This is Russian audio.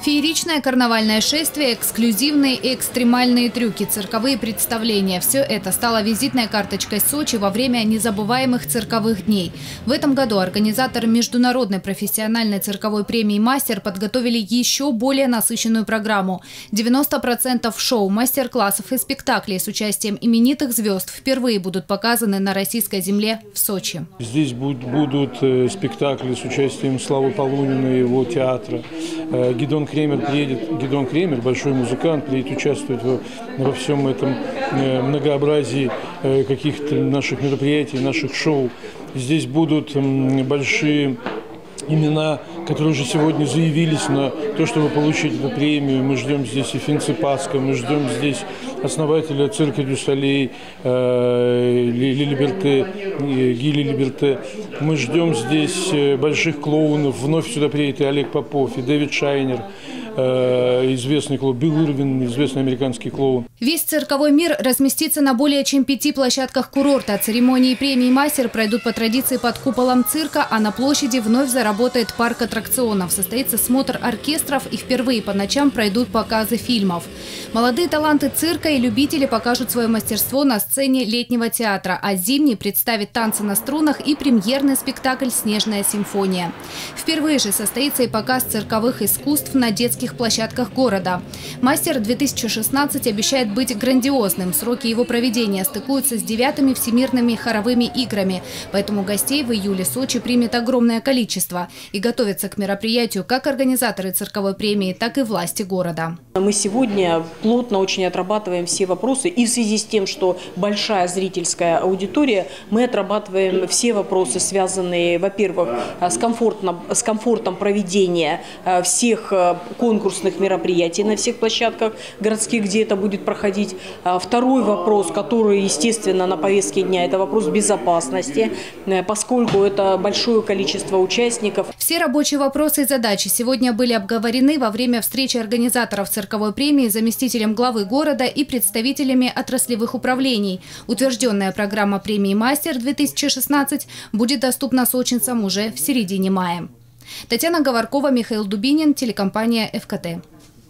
Фееричное карнавальное шествие, эксклюзивные и экстремальные трюки, цирковые представления – все это стало визитной карточкой Сочи во время незабываемых цирковых дней. В этом году организаторы международной профессиональной цирковой премии «Мастер» подготовили еще более насыщенную программу. 90% шоу, мастер-классов и спектаклей с участием именитых звезд впервые будут показаны на российской земле в Сочи. Здесь будут спектакли с участием Славы Полунина и его театра. Гидеон Кремер, большой музыкант, приедет участвовать во всем этом многообразии каких-то наших мероприятий, наших шоу. Здесь будут большие имена, которые уже сегодня заявились на то, чтобы получить эту премию. Мы ждем здесь и Финца Паска, мы ждем здесь основателя цирка Дю Солей, Гили Либерте. Мы ждем здесь больших клоунов. Вновь сюда приедет и Олег Попов, и Дэвид Шайнер, известный клоун, Билл Ирвин, известный американский клоун. Весь цирковой мир разместится на более чем 5 площадках курорта. Церемонии премии «Мастер» пройдут по традиции под куполом цирка, а на площади вновь заработает парк аттракционов. Состоится смотр оркестров и впервые по ночам пройдут показы фильмов. Молодые таланты цирка и любители покажут свое мастерство на сцене летнего театра, а зимний представит танцы на струнах и премьерный спектакль «Снежная симфония». Впервые же состоится и показ цирковых искусств на детских площадках города. «Мастер-2016» обещает быть грандиозным. Сроки его проведения стыкуются с 9-ми всемирными хоровыми играми. Поэтому гостей в июле Сочи примет огромное количество. И готовятся к мероприятию как организаторы цирковой премии, так и власти города. Мы сегодня плотно очень отрабатываем все вопросы. И в связи с тем, что большая зрительская аудитория, мы отрабатываем все вопросы, связанные, во-первых, с комфортом проведения всех конкурсных мероприятий на всех площадках городских, где это будет проходить. Второй вопрос, который, естественно, на повестке дня, это вопрос безопасности, поскольку это большое количество участников. Все рабочие вопросы и задачи сегодня были обговорены во время встречи организаторов цирковой премии с заместителем главы города и представителями отраслевых управлений. Утвержденная программа премии «Мастер-2016» будет доступна сочинцам уже в середине мая. Татьяна Говоркова, Михаил Дубинин, телекомпания ФКТ.